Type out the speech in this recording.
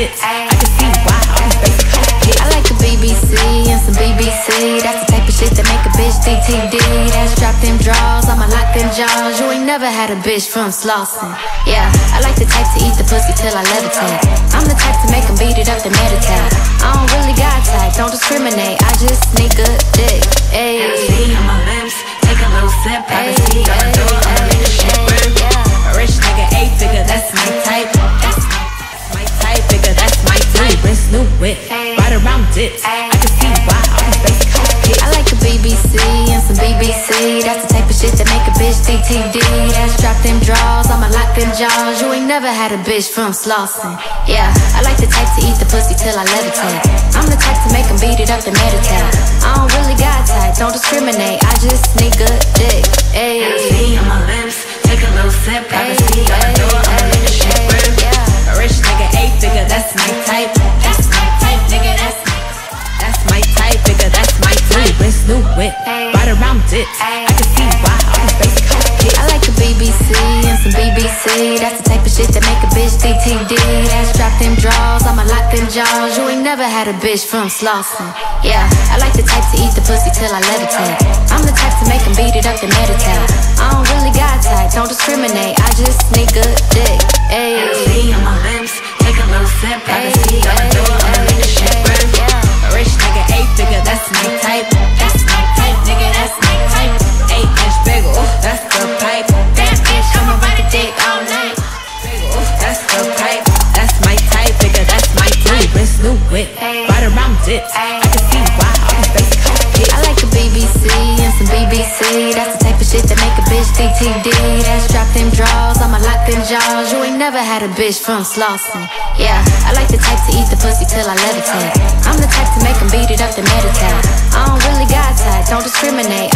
tits. I can see why all these basic hoes get. I like a BBC and some BBC. That's the type of shit that make a bitch DTD. That's drop them draws, I'ma lock them jaws. You ain't never had a bitch from Slauson. Yeah, I like the type to eat the pussy till I levitate. I'm the type to make them beat it up and meditate. I don't really got type, don't discriminate. I just need good dick. Ayy, see on my lips, take a little sip. Privacy on the door, I'ma make the shit work. A rich nigga, 8-figure, that's my type. That's my type, figure, that's my type. Wrist, new whip, right around dips. I can see why all these basic hoes get. I like a BBC and some BBC. That's the type of shit that make a bitch DTD. That's drop them draws, I'ma lock them jaws. You ain't never had a bitch from Slauson. Yeah, I like the type to eat the pussy till I levitate. I'm the type to make them beat it up and meditate. I don't really got type, don't discriminate. I just need good dick. Ayy, see on my lips, take a little sip. Privacy on the door, I'ma make the shit work. A rich nigga, 8-figure, that's my type. That's my type, nigga, that's my type, figure, that's my type. Wrist, new whip, right around dips. I can see why all these basic hoes get. I like a BBC and some BBC. That's the type of shit that make a bitch DTD. That's drop them draws, I'ma lock them jaws. You ain't never had a bitch from Slauson. Yeah, I like the type to eat the pussy till I levitate. I'm the type to make them beat it up and meditate. I don't really got type, don't discriminate. I just need good dick. Ayy, see on my lips, take a little sip. Privacy on the door, I'ma make the shit work. A rich nigga, 8-figure, that's my type. That's my type, nigga, that's my type. 8-inch big, ooh, that's the pipe. Damn bitch, I'ma ride a dick all night. Big, ooh, that's the pipe. That's my type, nigga, that's my type. Wrist, new whip, right around dips. I can see why all these basic hoes get. I like a BBC and some BBC. That's the type of shit that make a bitch DTD. That's drop them draws, I'ma lock them jaws. You ain't never had a bitch from Slauson. Yeah, I like the type to eat the pussy till I levitate. I'm the type to make them beat it up and meditate. I don't really got type, don't discriminate.